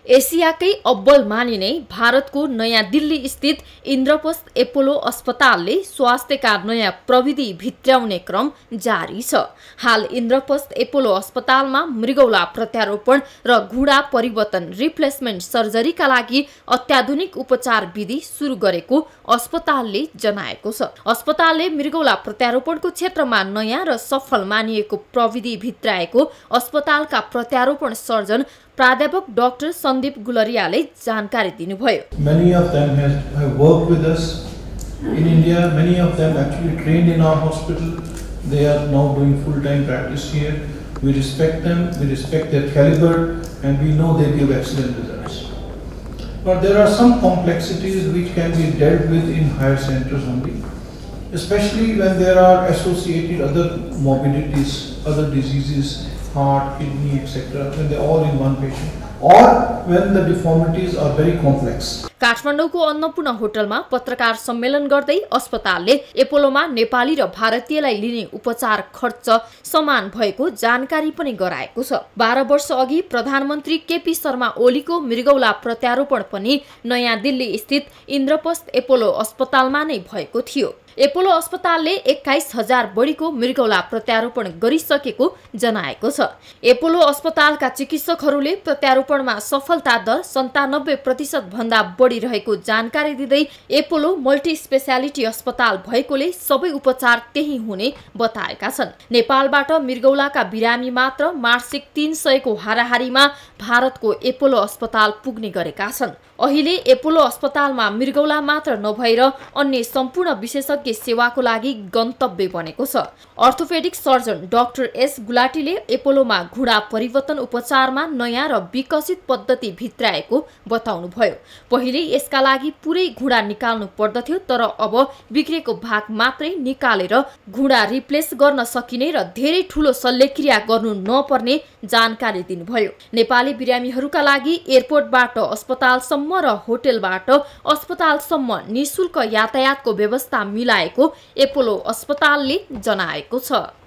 एसियाकै अब्बल मानिने भारतको नयाँ दिल्ली स्थित इन्द्रप्रस्थ एपोलो अस्पतालले स्वास्थ्यका नयाँ प्रविधि भित्र्याउने क्रम जारी छ। हाल इन्द्रप्रस्थ एपोलो अस्पतालमा मृगौला प्रत्यारोपण र घुँडा परिवर्तन रिप्लेसमेन्ट सर्जरीका लागि अत्याधुनिक उपचार विधि सुरु गरेको अस्पतालले जनाएको छ। अस्पतालले मृगौला प्रत्यारोपणको क्षेत्रमा नयाँ र सफल मानिएको प्रविधि भित्र्याएको अस्पतालका प्रत्यारोपण सर्जन प्राध्यापक डाक्टर सन्दीप गुलरियाले जानकारी दिनुभयो। Many of them have worked with us in India. Many of them actually trained in our hospital. They are now doing full-time practice here. We respect them, we respect their caliber, and we know they give excellent results. But there are some complexities which can be dealt with in higher centers only, especially when there are associated other morbidities, other diseases, heart, kidney, etc. when they are all in one patient, or when the deformities are very complex. काठमाडौँको अन्नपूर्ण होटलमा पत्रकार सम्मेलन गर्दै अस्पतालले एपोलोमा नेपाली र भारतीयलाई लिने उपचार खर्च समान भएको जानकारी पनि गराएको छ। 12 वर्ष अघि प्रधानमन्त्री केपी शर्मा ओलीको मृगौला प्रत्यारोपण पनि नयाँ दिल्ली स्थित इन्द्रप्रस्थ एपोलो अस्पतालमा नै भएको थियो। एपोलो अस्पतालले 21,000 बढीको मृगौला प्रत्यारोपण गरिसकेको जनाएको छ। एपोलो अस्पतालका चिकित्सकहरूले प्रत्यारोपणमा सफलता दर 97% भन्दा बढी रहेको जानकारी दिँदै एपोलो मल्टी स्पेशालिटी अस्पताल भएकोले सबै उपचार त्यही हुने बताएका छन्। नेपालबाट मृगौलाका बिरामी मात्र मासिक 300 को हाराहारीमा भारतको एपोलो अस्पताल पुग्ने गरेका छन्। अहिले एपोलो अस्पतालमा मृगौला मात्र नभएर अन्य सम्पूर्ण विशेषज्ञ सेवाको लागि गन्तव्य बनेको छ। अर्थोपेडिक सर्जन डाक्टर एस गुलाटीले एपोलोमा घुँडा परिवर्तन उपचारमा नयाँ र विकसित पद्धति भित्र्याएको बताउनुभयो। पहिले यसका लागि पुरै घुँडा निकाल्नु पर्दथ्यो, तर अब बिग्रेको भाग मात्रै निकालेर घुँडा रिप्लेस गर्न सकिने र धेरै ठूलो शल्यक्रिया गर्नु नपर्ने जानकारी दिनुभयो। नेपाली बिरामीहरूका लागि एयरपोर्टबाट अस्पतालसम्म र होटलबाट अस्पतालसम्म निशुल्क यातायातको व्यवस्था मिलाएको एपोलो अस्पतालले जनाएको छ।